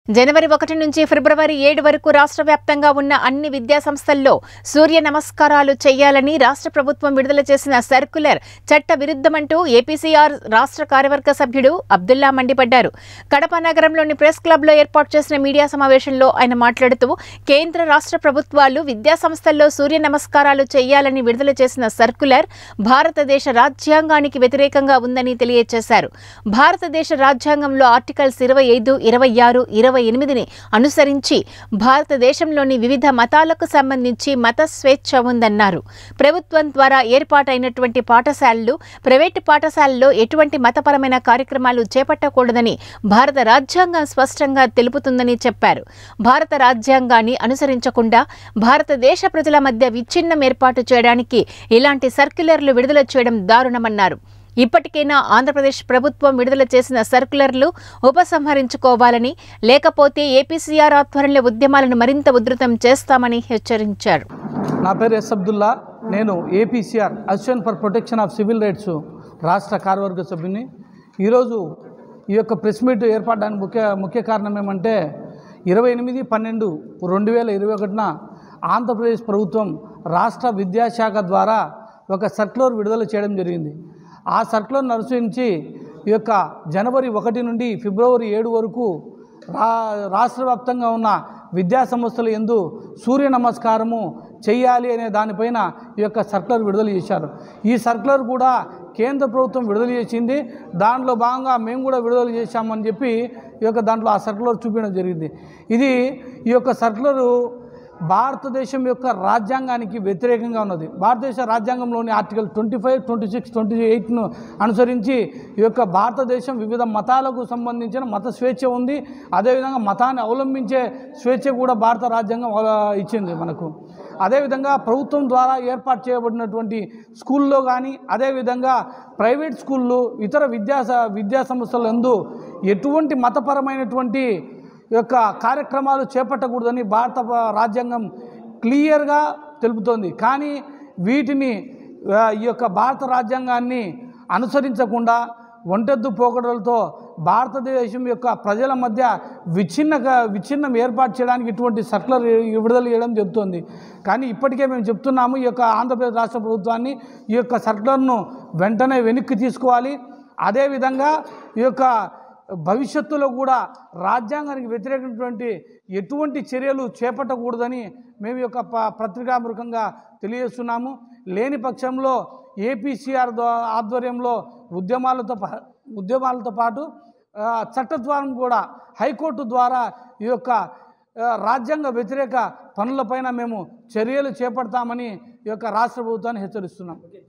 జనవరి 1 నుంచి ఫిబ్రవరి 7 వరకు రాష్ట్ర వ్యాప్తంగా ఉన్న అన్ని విద్యా సంస్థల్లో సూర్య నమస్కారాలు చేయాలని రాష్ట్ర ప్రభుత్వం విడుదల చేసిన సర్క్యులర్ చట్ట విరుద్ధమంటూ ఏపీసీఆర్ రాష్ట్ర కార్యవర్గ సభ్యుడు అబ్దుల్లా మండిపడ్డారు. కడప నగరంలోని ప్రెస్ క్లబ్లో ఏర్పాటు చేసిన మీడియా సమావేశంలో ఆయన మాట్లాడుతూ కేంద్ర రాష్ట్ర ప్రభుత్వాలు విద్యా సంస్థల్లో సూర్య నమస్కారాలు చేయాలని విడుదల చేసిన సర్క్యులర్ భారతదేశ రాజ్యాంగానికి వ్యతిరేకంగా ఉందని తెలియజేశారు. భారతదేశ రాజ్యాంగంలో ఆర్టికల్స్ 25, 26, 28ని అనుసరించి భారతదేశంలోని వివిధ మతాలకు సంబంధించి మత స్వేచ్ఛ ఉందన్నారు. ప్రభుత్వం ద్వారా ఏర్పాటైనటువంటి పాఠశాలలు, ప్రైవేటు పాఠశాలల్లో ఎటువంటి మతపరమైన కార్యక్రమాలు చేపట్టకూడదని భారత రాజ్యాంగం స్పష్టంగా తెలుపుతుందని చెప్పారు. భారత రాజ్యాంగాన్ని అనుసరించకుండా భారతదేశ ప్రజల మధ్య విచ్ఛిన్నం ఏర్పాటు చేయడానికి ఇలాంటి సర్క్యులర్లు విడుదల చేయడం దారుణమన్నారు. ఇప్పటికైనా ఆంధ్రప్రదేశ్ ప్రభుత్వం విడుదల చేసిన సర్క్యులర్లు ఉపసంహరించుకోవాలని, లేకపోతే ఏపీసీఆర్ ఆధ్వర్యంలో ఉద్యమాలను మరింత ఉధృతం చేస్తామని హెచ్చరించారు. నా పేరు ఎస్ అబ్దుల్లా. నేను APCR association for protection of civil rights రాష్ట్ర కార్యవర్గ సభ్యుని. ఈరోజు ఈ యొక్క ప్రెస్ మీట్ ఏర్పడడానికి ముఖ్య కారణం ఏమంటే 28/12/2021 ఆంధ్రప్రదేశ్ ప్రభుత్వం రాష్ట్ర విద్యాశాఖ ద్వారా ఒక సర్క్యులర్ విడుదల చేయడం జరిగింది. ఆ సర్క్యులర్ను అనుసరించి ఈ యొక్క జనవరి 1 నుండి ఫిబ్రవరి 7 వరకు రాష్ట్ర వ్యాప్తంగా ఉన్న విద్యా సంస్థల యందు సూర్య నమస్కారము చేయాలి అనే దానిపైన ఈ యొక్క సర్క్యులర్ విడుదల చేశారు. ఈ సర్క్యులర్ కూడా కేంద్ర ప్రభుత్వం విడుదల చేసింది. దాంట్లో భాగంగా మేము కూడా విడుదల చేశామని చెప్పి ఈ యొక్క దాంట్లో ఆ సర్క్యులర్ చూపించడం జరిగింది. ఈ యొక్క సర్క్యులరు భారతదేశం యొక్క రాజ్యాంగానికి వ్యతిరేకంగా ఉన్నది. భారతదేశ రాజ్యాంగంలోని ఆర్టికల్ 25, 26, 28ను అనుసరించి ఈ యొక్క భారతదేశం వివిధ మతాలకు సంబంధించిన మత స్వేచ్ఛ ఉంది. అదేవిధంగా మతాన్ని అవలంబించే స్వేచ్ఛ కూడా భారత రాజ్యాంగం ఇచ్చింది మనకు. అదేవిధంగా ప్రభుత్వం ద్వారా ఏర్పాటు చేయబడినటువంటి స్కూల్లో కానీ, అదేవిధంగా ప్రైవేట్ స్కూళ్ళు, ఇతర విద్యా సంస్థలందు ఎటువంటి మతపరమైనటువంటి యొక్క కార్యక్రమాలు చేపట్టకూడదని భారత రాజ్యాంగం క్లియర్గా తెలుపుతోంది. కానీ వీటిని ఈ యొక్క భారత రాజ్యాంగాన్ని అనుసరించకుండా ఒంటెద్దు పోకడలతో భారతదేశం యొక్క ప్రజల మధ్య విచ్ఛిన్నం ఏర్పాటు చేయడానికి ఇటువంటి సర్క్యులర్ విడుదల చేయడం జరుగుతుంది. కానీ ఇప్పటికే మేము చెప్తున్నాము, ఈ యొక్క ఆంధ్రప్రదేశ్ రాష్ట్ర ప్రభుత్వాన్ని ఈ యొక్క సర్క్యులర్ను వెంటనే వెనక్కి తీసుకోవాలి. అదేవిధంగా ఈ యొక్క భవిష్యత్తులో కూడా రాజ్యాంగానికి వ్యతిరేకమైనటువంటి ఎటువంటి చర్యలు చేపట్టకూడదని మేము యొక్క పత్రికాముఖంగా తెలియజేస్తున్నాము. లేని పక్షంలో ఏపీసీఆర్ ఆధ్వర్యంలో ఉద్యమాలతో పాటు చట్ట ద్వారా కూడా హైకోర్టు ద్వారా ఈ యొక్క రాజ్యాంగ వ్యతిరేక పనులపైన మేము చర్యలు చేపడతామని ఈ యొక్క రాష్ట్ర ప్రభుత్వాన్ని హెచ్చరిస్తున్నాం.